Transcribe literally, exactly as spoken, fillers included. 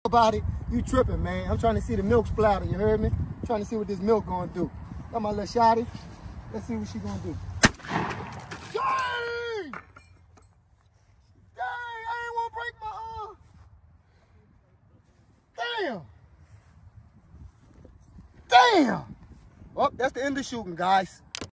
about it, you tripping, man. I'm trying to see the milk splatter, you heard me? I'm trying to see what this milk gonna do. Got my little shotty. Let's see what she gonna do. Dang! Dang, I ain't wanna break my arm. Damn! Damn! Well, that's the end of shooting, guys.